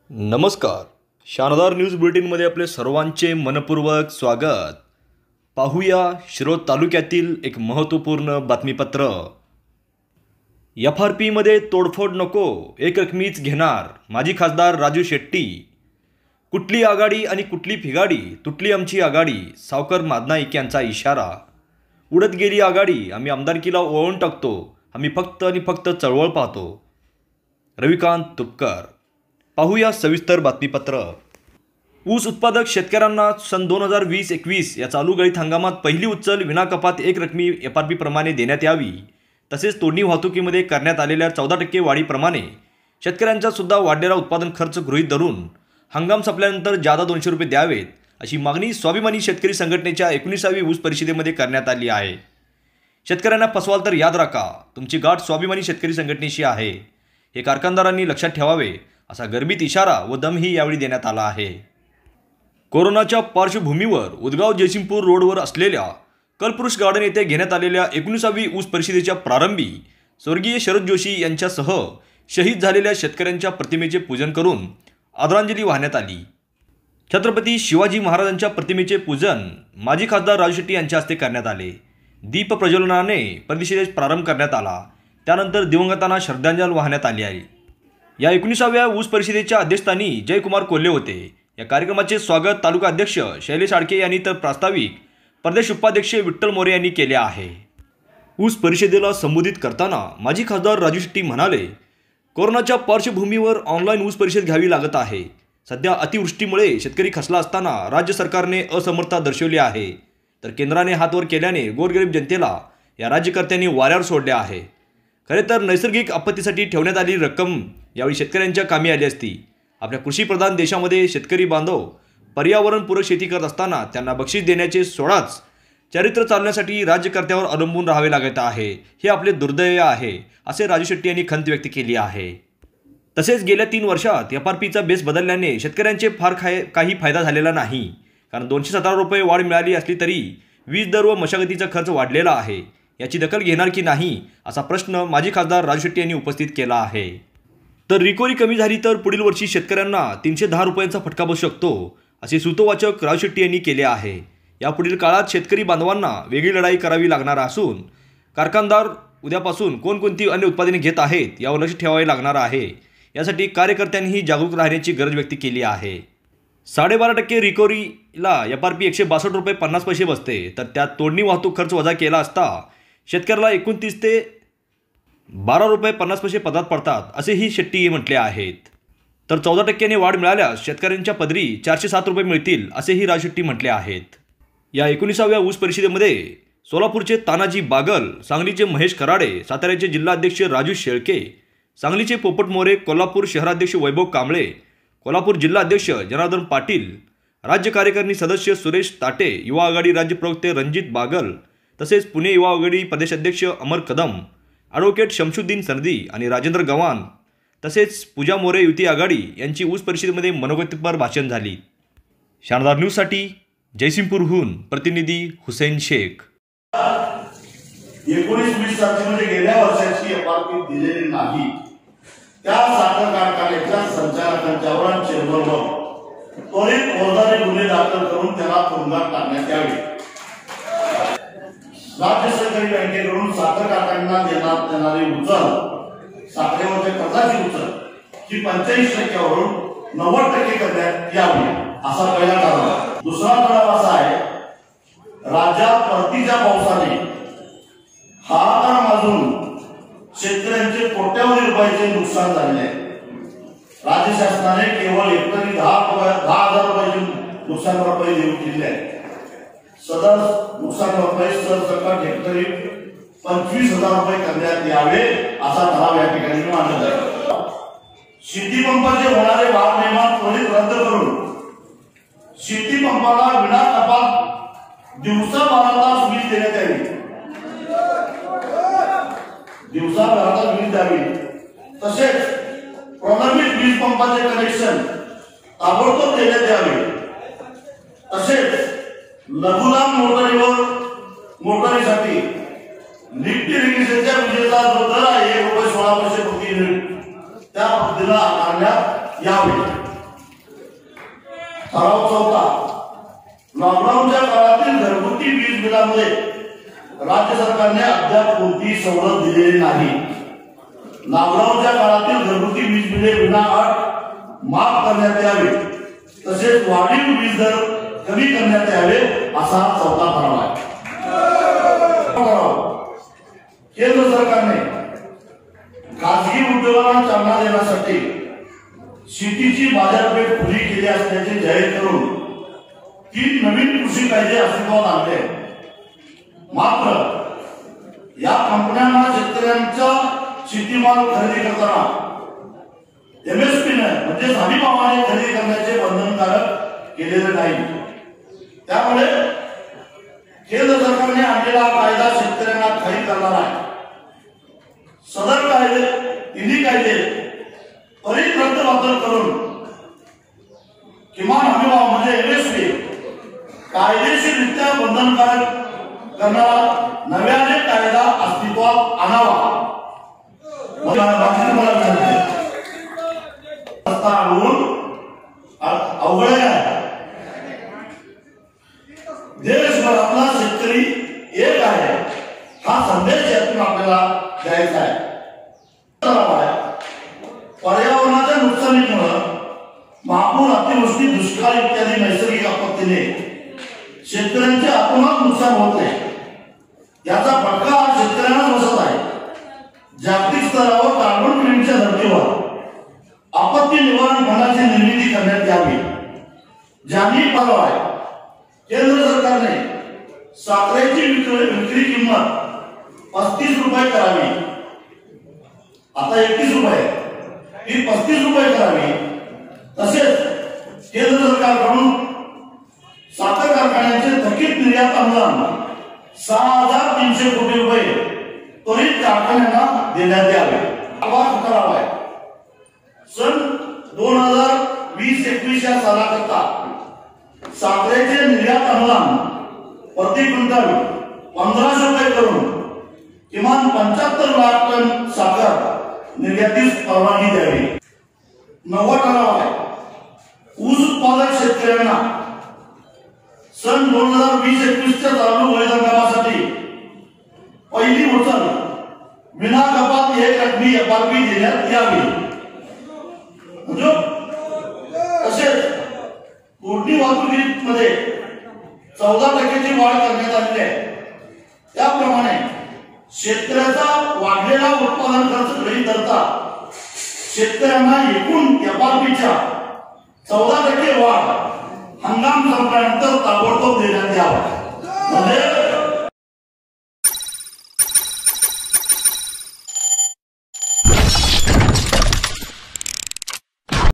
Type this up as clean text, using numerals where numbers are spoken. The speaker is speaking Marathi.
नमस्कार. शानदार न्यूज बुलेटिनमध्ये आपले सर्वांचे मनपूर्वक स्वागत. पाहूया शिरोळ तालुक्यातील एक महत्त्वपूर्ण बातमीपत्र. FRP मध्ये तोडफोड नको, एक रकमीच घेणार, माजी खासदार राजू शेट्टी. कुठली आघाडी आणि कुठली फिगाडी, तुटली आमची आघाडी, सावकर मादनाईक यांचा इशारा. उडत गेली आघाडी, आम्ही आमदारकीला ओळून टाकतो, आम्ही फक्त आणि फक्त चळवळ पाहतो. रविकांत तुपकर. पाहूया सविस्तर बातमीपत्र. ऊस उत्पादक शेतकऱ्यांना सन 2020-21 या चालू गळीत हंगामात पहिली उचल विनाकपात एक रकमी FRP प्रमाणे देण्यात यावी. तसेच तोडणी वाहतुकीमध्ये करण्यात आलेल्या 14% वाढीप्रमाणे शेतकऱ्यांचा सुद्धा वाढलेला उत्पादन खर्च गृहीत धरून हंगाम संपल्यानंतर जादा 200 रुपये द्यावेत अशी मागणी स्वाभिमानी शेतकरी संघटनेच्या 19वी ऊस परिषदेमध्ये करण्यात आली आहे. शेतकऱ्यांना फसवाल तर याद राखा, तुमची गाठ स्वाभिमानी शेतकरी संघटनेशी आहे, हे कारखानदारांनी लक्षात ठेवावे असा गर्भित इशारा व दमही यावेळी देण्यात आला आहे. कोरोनाच्या पार्श्वभूमीवर उदगाव जयसिंगपूर रोडवर असलेल्या कल्पवृक्ष गार्डन येथे घेण्यात आलेल्या 19वी ऊस परिषदेच्या प्रारंभी स्वर्गीय शरद जोशी यांच्यासह शहीद झालेल्या शेतकऱ्यांच्या प्रतिमेचे पूजन करून आदरांजली वाहण्यात आली. छत्रपती शिवाजी महाराजांच्या प्रतिमेचे पूजन माजी खासदार राजू शेट्टी यांच्या हस्ते करण्यात आले. दीप प्रज्वलनाने परिषदेस प्रारंभ करण्यात आला. त्यानंतर दिवंगतांना श्रद्धांजली वाहण्यात आली आहे. या 19व्या ऊस परिषदेच्या अध्यक्षस्थानी जयकुमार कोल्हे होते. या कार्यक्रमाचे स्वागत तालुका अध्यक्ष शैलेश आडके यांनी तर प्रास्ताविक प्रदेश उपाध्यक्ष विठ्ठल मोरे यांनी केले आहे. ऊस परिषदेला संबोधित करताना माजी खासदार राजू शेट्टी म्हणाले, कोरोनाच्या पार्श्वभूमीवर ऑनलाईन ऊस परिषद घ्यावी लागत आहे. सध्या अतिवृष्टीमुळे शेतकरी खचला असताना राज्य सरकारने असमर्थता दर्शवली आहे, तर केंद्राने हात वर केल्याने गोरगरीब जनतेला या राज्यकर्त्यांनी वाऱ्यावर सोडले आहे. खरे तर नैसर्गिक आपत्तीसाठी ठेवण्यात आलेली रक्कम यावेळी शेतकऱ्यांच्या कामी आली असती. आपल्या कृषीप्रधान देशामध्ये शेतकरी बांधव पर्यावरणपूरक शेती करत असताना त्यांना बक्षीस देण्याचे सोडाच चरित्र चालण्यासाठी राज्यकर्त्यावर अवलंबून राहावे लागत आहे. हे आपले दुर्दैव आहे, असे राजू शेट्टी यांनी खंत व्यक्त केली आहे. तसेच गेल्या 3 वर्षात FRPचा बेस बदलल्याने शेतकऱ्यांचे फार काही फायदा झालेला नाही. कारण 217 रुपये वाढ मिळाली असली तरी वीज दर व मशागतीचा खर्च वाढलेला आहे. याची दखल घेणार की नाही असा प्रश्न माजी खासदार राजू शेट्टी यांनी उपस्थित केला आहे. तर रिकव्हरी कमी झाली तर पुढील वर्षी शेतकऱ्यांना 310 रुपयांचा फटका बसू शकतो, असे सूतोवाचक राजू शेट्टी यांनी केले आहे. यापुढील काळात शेतकरी बांधवांना वेगळी लढाई करावी लागणार असून कारखानदार उद्यापासून कोणकोणती अन्य उत्पादने घेत आहेत यावर लक्ष ठेवावे लागणार आहे. यासाठी कार्यकर्त्यांनीही जागरूक राहण्याची गरज व्यक्त केली आहे. 12.5% रिकव्हरीला FRP 162 रुपये 50 पैसे बसते, तर त्यात तोडणी वाहतूक खर्च वजा केला असता शेतकऱ्याला 29 ते 12 रुपये 50 पैसे पदात पडतात, असेही शेट्टी म्हटले आहेत. तर 14% वाढ मिळाल्यास शेतकऱ्यांच्या पदरी 407 रुपये मिळतील, असेही राजू शेट्टी म्हटले आहेत. या 19व्या ऊस परिषदेमध्ये सोलापूरचे तानाजी बागल, सांगलीचे महेश कराडे, साताऱ्याचे जिल्हाध्यक्ष राजू शेळके, सांगलीचे पोपट मोरे, कोल्हापूर शहराध्यक्ष वैभव कांबळे, कोल्हापूर जिल्हाध्यक्ष जनार्दन पाटील, राज्य कार्यकारिणी सदस्य सुरेश ताटे, युवा आघाडी राज्य प्रवक्ते रणजित बागल, तसेच पुणे युवा आघाडी प्रदेशाध्यक्ष अमर कदम, ॲडव्होकेट शमशुद्दीन सरदी आणि राजेंद्र गव्हाण, तसेच पूजा मोरे युती आघाडी यांची ऊस परिषदेमध्ये मनोगतपर भाषण झाली. शानदार न्यूजसाठी जयसिंगपूरहून प्रतिनिधी हुसेन शेख. 19-20 तारखेमध्ये गेल्या वर्षाची FRP दिलेली नाही, त्या साखर कारखान्याच्या संचालकांच्यावर आणि चेअरमनवर त्वरित फौजदारी गुन्हे दाखल करून त्याला तुरुंगात टाकण्यात यावे. राज्य सहकारी बँकेकडून साखर कारखान्यांना देण्यात येणारी उचल, साखरेवरच्या कर्जाची उचल ही 85% वरून 90% करण्यात यावी, असा पहिला ठराव. दुसरा ठराव असा आहे, राज्यात परतीच्या पावसाने हाहाकार माजून शेतकऱ्यांचे कोट्यावधी रुपयाचे नुकसान झाले आहे. राज्य शासनाने केवळ हेक्टरी 10,000 रुपयाची नुकसान भरपाई देऊ केली आहे. सदर नुकसान भरपाई सरसकट हेक्टरी 25,000 रुपये करण्यात यावे, असा ठराव या ठिकाणी मांडला आहे. शेती पंपाचे होणारे भारनियमन त्वरित रद्द करून शेती पंपाला विना कपात दिवसा 12 तास वीज देण्यात यावी. दिवसा 12 तास वीज द्यावी. तसेच प्रलंबित वीज पंपाचे कनेक्शन ताबडतोब देण्यात यावे. तसेच लघुलाभ मोटारीसाठी लिफ्ट इरिगेशनच्या विजेचा जो दर आहे ₹1.16 प्रति युनिट, त्या पद्धतीला आकारण्यात यावे. ठराव 14 लॉकडाऊनच्या काळातील घरगुती वीज बिलामुळे राज्य सरकारने अद्याप कोणतीही सवलत दिलेली नाही. लॉकडाऊनच्या काळातील घरगुती वीज बिले विनाअट माफ करण्यात यावे, तसेच वाढीव वीज दर कमी करण्यात यावे असा 4था ठराव आहे. केंद्र सरकारने खासगी उद्योगांना चालना देण्यासाठी शेतीची बाजारपेठ खुली केली असल्याचे जाहीर करून 3 नवीन कृषी कायदे अस्तित्वात आणले. मात्र या कंपन्यांना शेतकऱ्यांचा शेतीमाल खरेदी करताना MSP म्हणजे हमी भावाने खरेदी करण्याचे बंधनकारक केलेले नाही. त्यामुळे केंद्र सरकारने आणलेला कायदा शेतकऱ्यांना खाली करणार आहे. सदर कायदे तिन्ही कायदे त्वरित रद्दबातल करून किमान हमीभाव म्हणजे MSP कायदेशीररित्या बंधनकारक करणारा नव्याने कायदा अस्तित्वात आणावा. अवघड आहे. देशभरातला शेतकरी एक आहे हा संदेश यातून आपल्याला द्यायचा आहे. पर्यावरणाच्या नुकसानीमुळे महापूर, अतिवृष्टी, दुष्काळ इत्यादी नैसर्गिक आपत्तीने शेतकऱ्यांचे अतोनात नुकसान होत नाही. याचा फटका शेतकऱ्यांना बसत आहे. जागतिक स्तरावर कार्बन क्रेडिटच्या धर्तीवर आपत्ती निवारण फंडाची निर्मिती करण्यात यावी. ज्यांनी परवा आहे केंद्र सरकारने साखरेची विक्री किंमत 35 रुपये करावी, आता 31 रुपये, ही 35 रुपये करावी. तसेच केंद्र सरकारकडून साखर कारखान्यांचे थकीत निर्यात अनुदान 6,300 कोटी रुपये त्वरित कारखान्यांना देण्यात यावे. करावा आहे. सन 2020-21 या सालाकरता साखरेचे निर्यात अनुदान प्रति क्विंटल 1500 रुपये करून किमान 75 लाख टन साखर निर्यातीस परवानगी द्यावी. 9वा ठराव आहे. ऊस उत्पादक शेतकऱ्यांना सन 2020-21च्या चालू हंगामासाठी पहिली उचल विना कपात 1 रकमी FRP देण्यात यावी. म्हणजे तसेच कोरडी वाहतुकीमध्ये 14% वाढ करण्यात आलेली आहे. त्याप्रमाणे शेतकऱ्याचा वाढलेला उत्पादन खर्च गृहीत धरता शेतकऱ्यांना एकूण FRPच्या 14% वाढ